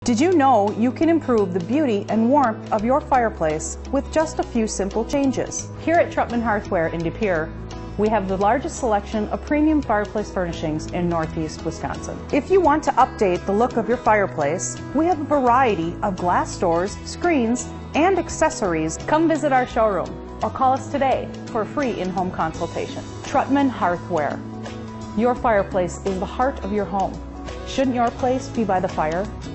Did you know you can improve the beauty and warmth of your fireplace with just a few simple changes? Here at Truttmann Hearth Ware in De Pere, we have the largest selection of premium fireplace furnishings in Northeast Wisconsin. If you want to update the look of your fireplace, we have a variety of glass doors, screens, and accessories. Come visit our showroom or call us today for a free in-home consultation. Truttmann Hearth Ware. Your fireplace is the heart of your home. Shouldn't your place be by the fire?